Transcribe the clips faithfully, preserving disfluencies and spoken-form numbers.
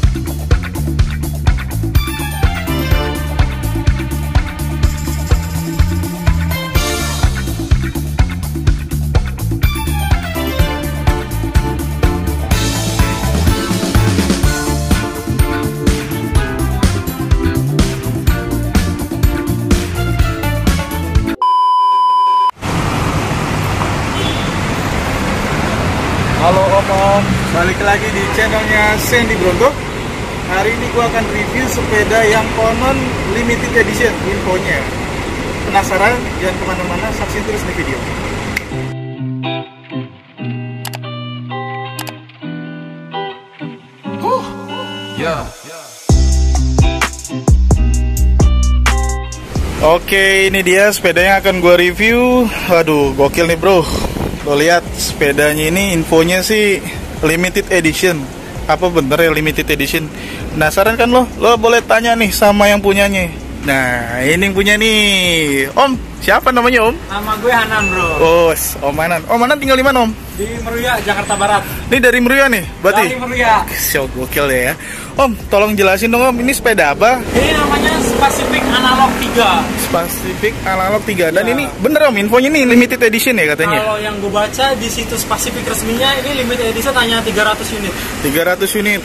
Halo Om, balik lagi di channelnya Sandy Bronto. Hari ini gua akan review sepeda yang konon limited edition infonya. Penasaran? Jangan kemana-mana, saksikan terus di video. Huh. Ya. Oke, ini dia sepeda yang akan gua review. Aduh, gokil nih bro. Lo lihat sepedanya ini infonya sih limited edition. Apa bener ya limited edition? Penasaran kan lo? Lo boleh tanya nih sama yang punyanya. Nah, ini yang punya nih. Om, siapa namanya Om? Nama gue Hanan bro. Oh, Om Hanan. Om Hanan tinggal di mana Om? Di Meruya, Jakarta Barat. Ini dari Meruya nih, berarti? Dari Meruya. So gokil ya. Om, tolong jelasin dong Om, ini sepeda apa? Ini namanya Pacific Analog tiga. Pacific Analog tiga. Dan ya. Ini bener Om, infonya nih limited edition ya katanya? Kalau yang gue baca di situs Pacific resminya, ini limited edition hanya tiga ratus unit. tiga ratus unit.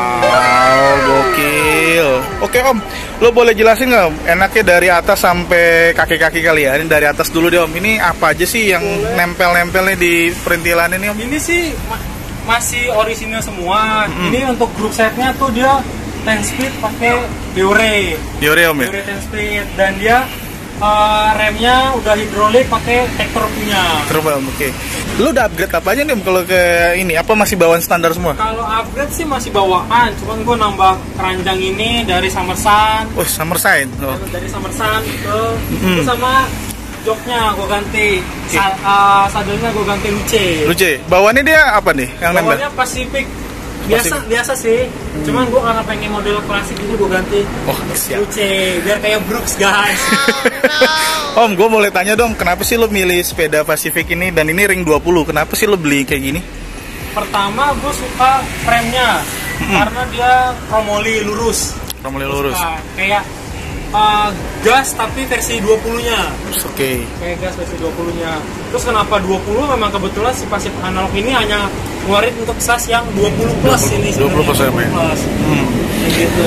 Wow, gokil. Oke Om, lo boleh jelasin nggak Om? Enaknya dari atas sampai kaki-kaki kali ya. Ini dari atas dulu deh Om. Ini apa aja sih yang nempel-nempelnya di perintilan ini Om? Ini sih ma masih orisinal semua. Mm-hmm. Ini untuk group setnya tuh dia ten speed pakai Diore. Diore Om ya? Diore ten speed. Dan dia uh, remnya udah hidrolik pakai Tektor punya. Terus Om, oke. Lo udah upgrade apa aja nih Om kalau ke ini? Apa masih bawaan standar semua? Kalau upgrade sih masih bawaan, cuman gue nambah keranjang ini dari Summer Sun. Oh, Summer Sun. Oh. Dari Summer Sun ke Mm-hmm. itu sama joknya gue ganti, Sa uh, sadelnya gue ganti Luce. Luce. Bawaannya dia apa nih yang nempel? Bawaannya Pacific. Biasa Pacific. biasa sih. Hmm. Cuman gue karena pengen model klasik itu gue ganti oh, siap. Luce biar kayak Brooks guys. Oh, no. Om, gue boleh tanya dong, kenapa sih lo milih sepeda Pacific ini dan ini ring dua puluh? Kenapa sih lo beli kayak gini? Pertama gue suka frame-nya hmm. karena dia kromoli lurus. Kromoli lurus. Suka. Kayak Uh, gas tapi versi dua puluh-nya. Oke. Okay. Kayak gas versi dua puluh-nya. Terus kenapa dua puluh? Memang kebetulan si Pacific Analog ini hanya ngeluarin untuk size yang dua puluh plus ini dua puluh plus ya. Hmm. Gitu.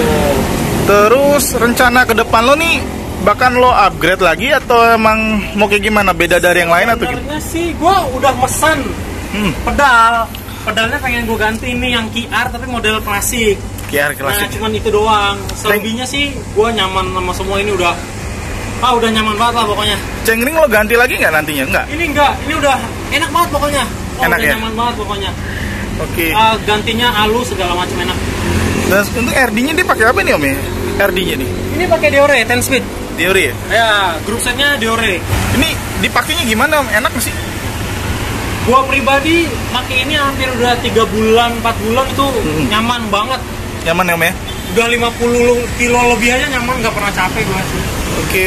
Terus rencana ke depan lo nih bahkan lo upgrade lagi atau emang mau kayak gimana? Beda dari yang lain atau gimana? Sebenarnya sih gue udah mesan hmm. pedal. Pedalnya pengen gue ganti ini yang K R tapi model klasik. K R klasik. Nah, cuman itu doang. Selebihnya sih gue nyaman sama semua ini udah. Ah, udah nyaman banget lah pokoknya. Cengring lo ganti lagi nggak nantinya? Enggak? Ini enggak, ini udah enak banget pokoknya. Oh, enak udah ya? nyaman banget pokoknya. Oke. Okay. Uh, gantinya halus segala macam enak. Dan untuk R D-nya dia pakai apa nih Om ya? R D-nya nih? Ini pakai Diore ten speed. Diore ya? Ya, grup setnya Diore. Ini dipakainya gimana Om? Enak nggak sih? Gua pribadi pakai ini hampir udah tiga bulan, empat bulan itu hmm. nyaman banget. Nyaman ya Om ya? Udah lima puluh kilo lebih aja nyaman, nggak pernah capek gua sih. Oke,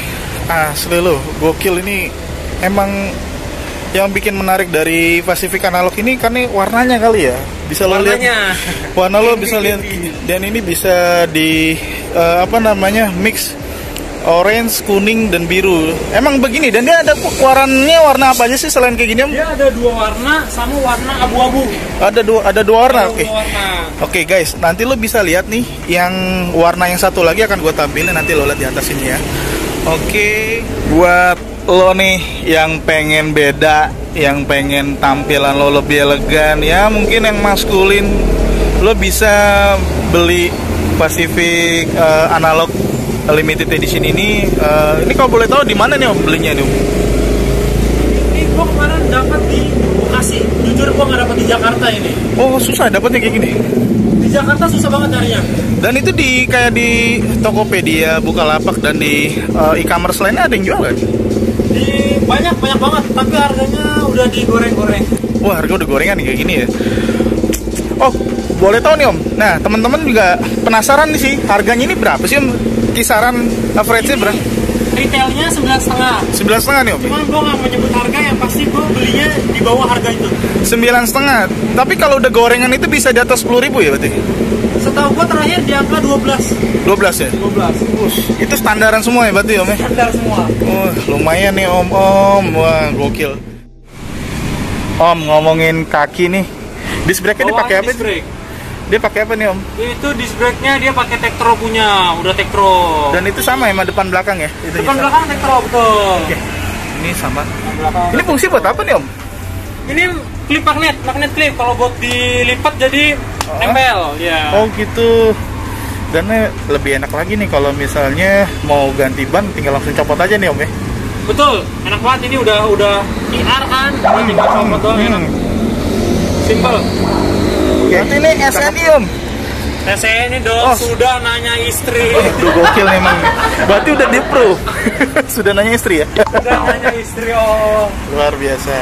asli lo, gokil ini. Emang yang bikin menarik dari Pacific Analog ini karena warnanya kali ya. Bisa lo lihat warna lo bisa lihat, dan ini bisa di uh, apa namanya mix orange, kuning, dan biru. Emang begini, dan dia ada warnanya warna apa aja sih selain kayak gini Om? Dia ada dua warna sama warna abu-abu. Ada dua, ada dua warna. Oke. Okay. Oke okay, guys, nanti lo bisa lihat nih yang warna yang satu lagi akan gue tampilin, nanti lo lihat di atas ini ya. Oke, okay. Buat lo nih yang pengen beda, yang pengen tampilan lo lebih elegan, ya mungkin yang maskulin, lo bisa beli Pacific uh, Analog limited edition ini. Uh, ini kalau boleh tahu di mana nih Om belinya nih Om? Ini gua kemarin dapat di Bekasi. Jujur gua nggak dapat di Jakarta ini. Oh, susah dapatnya kayak gini. Di Jakarta susah banget nyarinya. Dan itu di kayak di Tokopedia, Bukalapak, dan di uh, e-commerce lainnya ada yang jual kan? Di banyak banyak banget, tapi harganya udah digoreng-goreng. Wah, harga udah gorengan nih kayak gini ya. Oh, boleh tahu nih Om. Nah, teman-teman juga penasaran nih sih, harganya ini berapa sih Om? Kisaran average-nya berapa? Retailnya sembilan setengah. Sembilan setengah nih Om. Cuman gue nggak menyebut harga, yang pasti gue belinya di bawah harga itu. Sembilan setengah. Tapi kalau udah gorengan itu bisa di atas sepuluh ribu ya berarti? Setahu setahu gua terakhir di angka dua belas. dua belas ya? dua belas. Ush, itu standaran semua ya berarti Om ya? Standar semua. Oh, lumayan nih Om Om. Wah, gokil. Om, ngomongin kaki nih. Disc brake-nya dia pakai apa? Disc brake. Dia pakai apa nih Om? Itu disc brake-nya dia pakai Tektro punya, udah Tektro. Dan itu sama ya, sama depan belakang ya? Itu Depan sama. belakang Tektro, betul. Oke. Ini sama. Belakang. Ini fungsi buat apa nih Om? Ini klip magnet, magnet klip. Kalau buat dilipat jadi Oh. nempel, ya. Oh gitu. Dan lebih enak lagi nih kalau misalnya mau ganti ban tinggal langsung copot aja nih Om ya. Betul, enak banget ini udah udah I R kan, udah tinggal copot doang enak. Simple. Berarti ini S N I Om. S N I dong, Oh. sudah nanya istri. Aduh gokil memang. Berarti udah di pro. Sudah nanya istri ya? Udah nanya istri, oh. Luar biasa.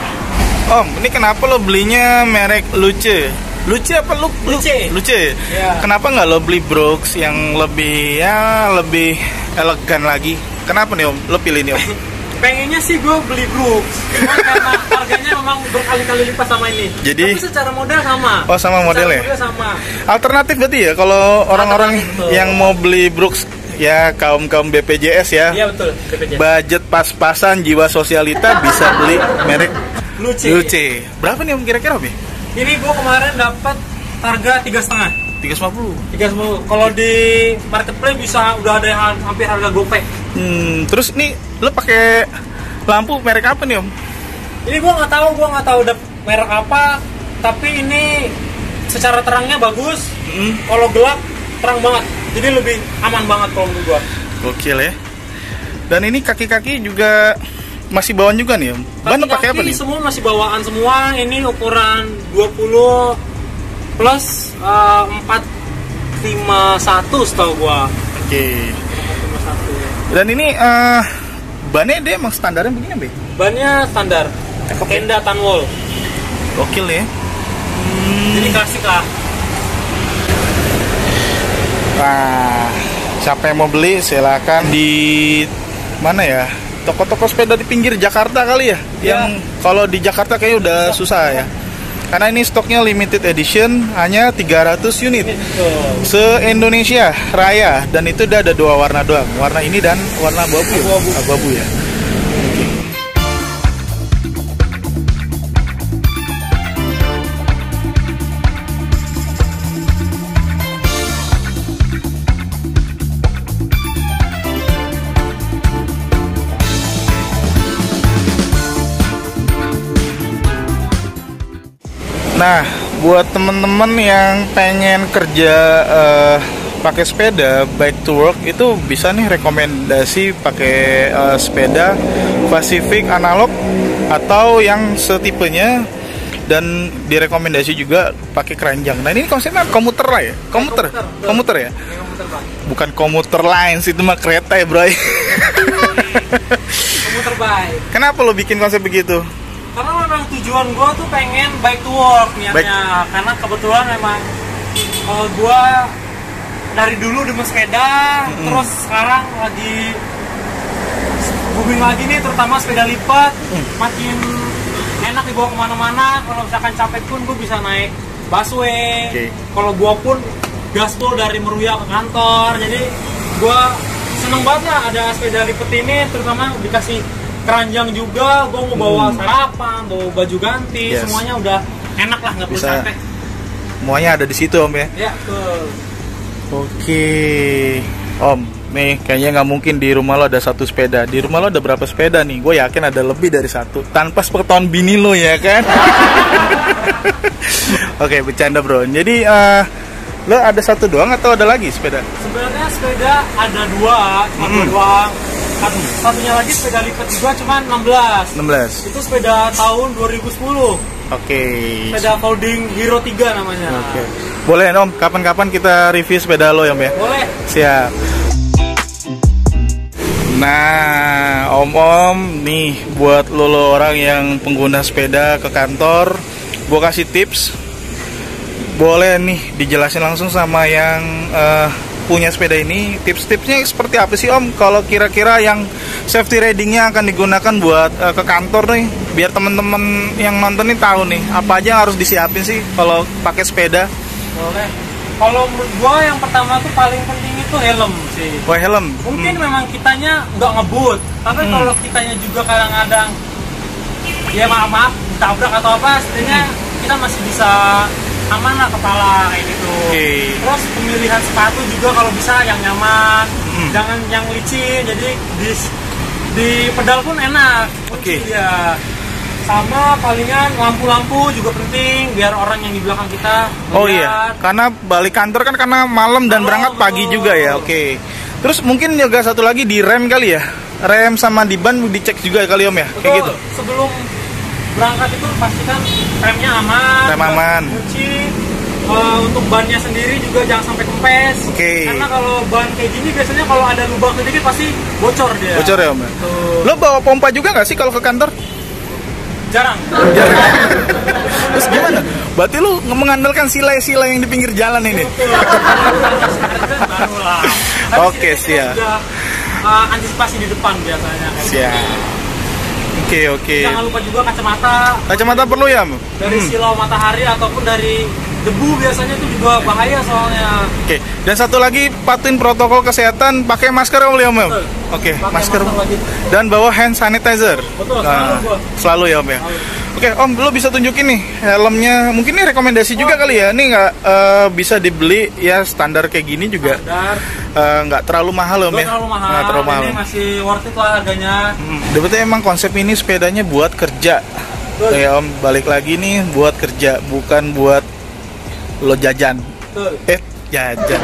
Om, ini kenapa lo belinya merek Luce? Luce apa lu? Luce. Luce. Ya. Kenapa nggak lo beli Brooks yang lebih ya lebih elegan lagi? Kenapa nih Om? Lo pilih nih Om? Pengennya sih gue beli Brooks, cuma karena harganya memang berkali-kali lipat sama ini. Jadi- tapi secara model sama. Oh, sama model ya? Secara model sama. Alternatif berarti ya kalau orang-orang Alternatif, betul. yang mau beli Brooks ya kaum kaum B P J S ya. Iya betul, B P J. Budget pas-pasan jiwa sosialita bisa beli merek Luce. Luce. Berapa nih Om kira-kira Om? Ini gue kemarin dapat harga tiga setengah. tiga ratus lima puluh. Tiga sepuluh. Kalau di marketplace bisa udah ada yang hampir harga gopek. Hmm, terus nih lo pakai lampu merek apa nih Om? Ini gue nggak tahu, gue nggak tahu udah merek apa. Tapi ini secara terangnya bagus. Hmm, Kalau gelap terang banget. Jadi lebih aman banget kalau menurut gue. gokil ya. Dan ini kaki-kaki juga masih bawaan juga nih Om. Ban lo pakai apa nih? Semua masih bawaan semua. Ini ukuran dua puluh plus eh, empat lima satu setahu gua. Oke. empat lima satu. Dan ini eh bannya dia emang standarnya begini Be? Bannya standar. Oke. Tenda Tanwol. Gokil ya. Jadi klasik lah. Nah, siapa yang mau beli silakan di mana ya? Toko-toko sepeda di pinggir Jakarta kali ya. Ya. Yang kalau di Jakarta kayaknya udah susah ya. Karena ini stoknya limited edition hanya tiga ratus unit. Betul. Se-Indonesia Raya dan itu udah ada dua warna doang. Warna ini dan warna abu-abu. ya? Abu-abu. Abu-abu ya. Nah, buat temen-temen yang pengen kerja eh, pakai sepeda bike to work itu bisa nih rekomendasi pakai eh, sepeda Pacific analog atau yang setipenya dan direkomendasi juga pakai keranjang. Nah ini konsepnya komuter lah ya, komuter, Komuter, betul. komuter ya, Ini komuter, Bang. bukan komuter lines itu mah kereta ya bro. Komuter bike. Kenapa lo bikin konsep begitu? Karena memang tujuan gua tuh pengen bike to work niatnya. Bike- Karena kebetulan memang kalau gua dari dulu demen sepeda, Mm-mm. terus sekarang lagi booming lagi nih, terutama sepeda lipat. Mm. Makin enak dibawa kemana-mana. Kalau misalkan capek pun gua bisa naik busway. Oke. Kalau gua pun gaspol dari Meruya ke kantor. Jadi gua seneng banget lah ada sepeda lipat ini, terutama dikasih keranjang juga. Gue mau bawa Hmm. sarapan, bawa baju ganti, Yes. semuanya udah enak lah, nggak perlu Bisa. capek. Semuanya ada di situ Om ya. Ya, betul. Oke, Om, nih kayaknya nggak mungkin di rumah lo ada satu sepeda. Di rumah lo ada berapa sepeda nih? Gue yakin ada lebih dari satu. Tanpa sepengetahuan bini lo ya kan? Oke, bercanda bro. Jadi eh, lo ada satu doang atau ada lagi sepeda? Sebenarnya sepeda ada dua, cuma dua Hmm. doang. Satu- Satunya lagi sepeda lipat juga cuma enam belas. enam belas. Itu sepeda tahun dua ribu sepuluh. Oke. Sepeda folding Hero tiga namanya. Oke. Boleh Om, kapan-kapan kita review sepeda lo ya Om ya? Boleh. Siap. Nah, om-om nih buat lo, lo orang yang pengguna sepeda ke kantor, gue kasih tips. Boleh nih dijelasin langsung sama yang eh, punya sepeda ini. Tips-tipsnya seperti apa sih Om? Kalau kira-kira yang safety ridingnya akan digunakan buat eh, ke kantor nih, biar temen-temen yang nonton nih tahu nih apa aja yang harus disiapin sih kalau pakai sepeda. Boleh. Kalau menurut gua yang pertama tuh paling penting itu helm sih. Oh, helm. Mungkin hmm. memang kitanya nggak ngebut, tapi hmm. kalau kitanya juga kadang-kadang ya maaf maaf ditabrak atau apa, setidaknya hmm. kita masih bisa aman lah kepala kayak gitu. Okay. Terus pemilihan sepatu juga kalau bisa yang nyaman, hmm. jangan yang licin. Jadi di di pedal pun enak. Oke. Okay. Ya. Sama palingan lampu-lampu juga penting biar orang yang di belakang kita melihat. Oh iya, karena balik kantor kan karena malam dan Halo, berangkat betul. pagi juga ya. Oke. Okay. Terus mungkin juga satu lagi di rem kali ya. Rem sama di ban dicek juga kali Om ya. Betul. Kayak gitu. Sebelum berangkat itu pastikan remnya aman. Rem aman. Kunci. Uh, untuk bannya sendiri juga jangan sampai kempes. Oke. Okay. Karena kalau ban kayak gini biasanya kalau ada lubang sedikit pasti bocor dia. Bocor ya Om. Betul. Lo bawa pompa juga nggak sih kalau ke kantor? Jarang. Jarang. Terus gimana? Berarti lu mengandalkan silai-silai yang di pinggir jalan ini? Oke, siap. Sudah uh, antisipasi di depan biasanya. Siap. Oke, oke. Jangan lupa juga kacamata. Kacamata perlu ya, Om? Dari hmm. silau matahari ataupun dari debu biasanya itu juga bahaya soalnya. Oke. Dan satu lagi, patuhin protokol kesehatan, pakai masker Om, Om. Oke, masker. masker Dan bawa hand sanitizer. Betul, nah, selalu, selalu ya Om ya. Selalu. Oke Om, lo bisa tunjukin nih helmnya. Mungkin ini rekomendasi oh, juga kali ya. Ini nggak uh, bisa dibeli ya standar kayak gini juga. Nggak uh, terlalu mahal Om nggak ya. Terlalu mahal. Nggak terlalu mahal. Ini masih worth it lah harganya. Hmm. Berarti emang konsep ini sepedanya buat kerja. Betul. Ya Om, balik lagi nih buat kerja, bukan buat lo jajan. Betul. Eh, jajan.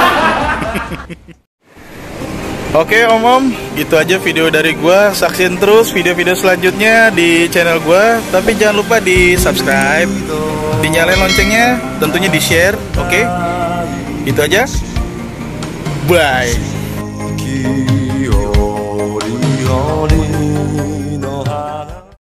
Oke Om Om, gitu aja video dari gua. Saksiin terus video-video selanjutnya di channel gua. Tapi jangan lupa di subscribe, dinyalain loncengnya, tentunya di share. Oke, gitu aja. Bye.